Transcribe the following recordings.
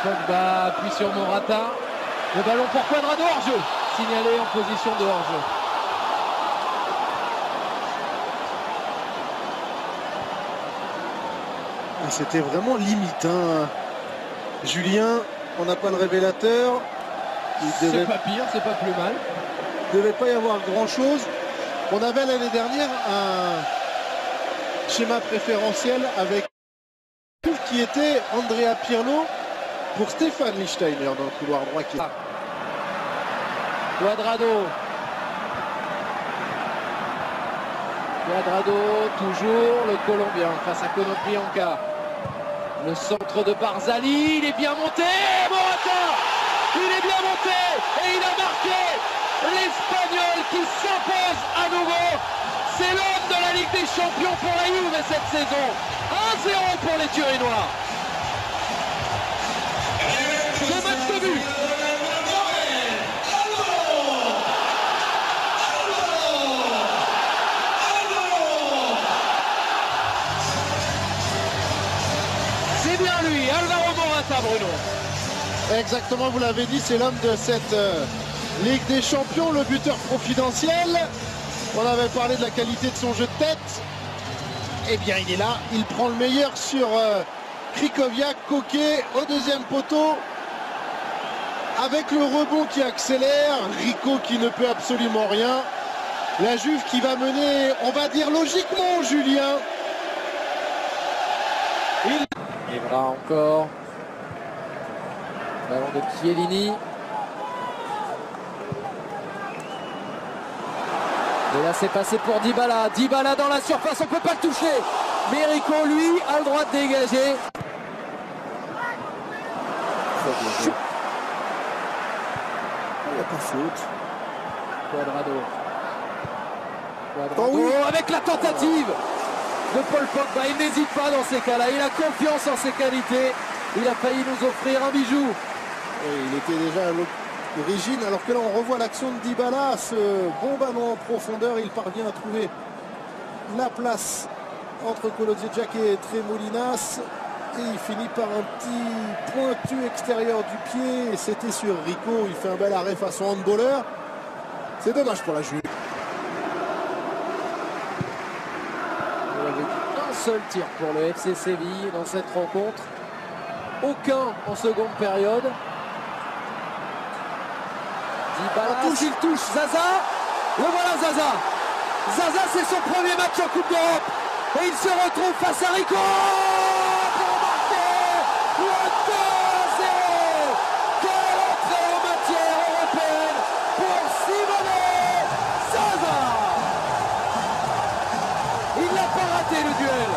Pogba appuie sur Morata. Le ballon pour Cuadrado, hors-jeu. Signalé en position de hors-jeu. C'était vraiment limite, hein. Julien, on n'a pas le révélateur. C'est pas pire, c'est pas plus mal. Il ne devait pas y avoir grand-chose. On avait l'année dernière un schéma préférentiel avec qui était Andrea Pirlo pour Stéphane Lichtsteiner dans le couloir droit. Cuadrado, toujours le Colombien face à Konoplyanka. Le centre de Barzali, il est bien monté, Morata, il est bien monté et il a marqué. L'Espagnol qui s'impose à nouveau. C'est l'homme de la Ligue des Champions pour la Juve cette saison. 1-0 pour les Turinois. Ce match de but. C'est bien lui, Alvaro Morata, Bruno. Exactement, vous l'avez dit, c'est l'homme de cette Ligue des Champions, le buteur confidentiel. On avait parlé de la qualité de son jeu de tête. Eh bien, il est là, il prend le meilleur sur Krychowiak, Koke au deuxième poteau. Avec le rebond qui accélère, Rico qui ne peut absolument rien. La Juve qui va mener, on va dire logiquement, Julien. Evra encore. Ballon de Chiellini. Et là c'est passé pour Dybala. Dybala dans la surface, on ne peut pas le toucher. Mais Rico, lui, a le droit de dégager. Il n'y a pas faute. Cuadrado avec la tentative de Paul Pogba. Il n'hésite pas dans ces cas-là. Il a confiance en ses qualités. Il a failli nous offrir un bijou. Et il était déjà à l'origine, alors que là on revoit l'action de Dybala, ce bon ballon en profondeur, il parvient à trouver la place entre Kolodziejczak et Tremolinas et il finit par un petit pointu extérieur du pied et c'était sur Rico, il fait un bel arrêt façon handballeur. C'est dommage pour la Juve. Il avait un seul tir pour le FC Séville dans cette rencontre. Aucun en seconde période. Dybala, s'il touche Zaza, le voilà Zaza. Zaza, c'est son premier match en Coupe d'Europe. Et il se retrouve face à Rico pour marquer le 2-0. Quelle entrée en matière européenne pour Simone Zaza. Il n'a pas raté le duel.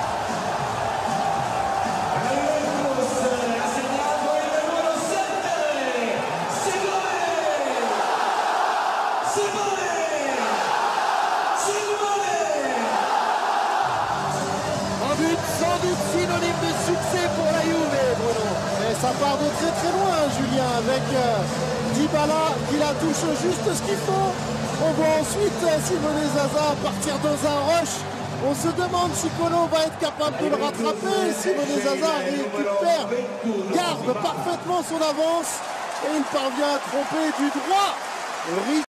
Sans doute synonyme de succès pour la Juve, Bruno. Et ça part de très très loin, Julien, avec Dybala qui la touche juste ce qu'il faut. On voit ensuite Simone Zaza partir dans un rush. On se demande si Kolo va être capable de le rattraper. Simone Zaza récupère, garde parfaitement son avance et il parvient à tromper du droit.